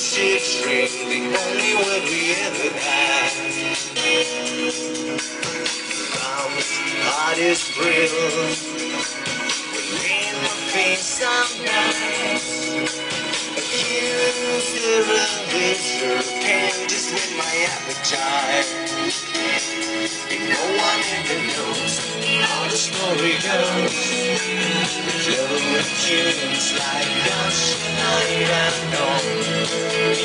Friendships ring the only word we ever had. Love's hardest thrill within my face sometimes. Accuser and whisper, pain just with my appetite. If no one ever knows how the story goes, the flow of tunes like gush night and dawn.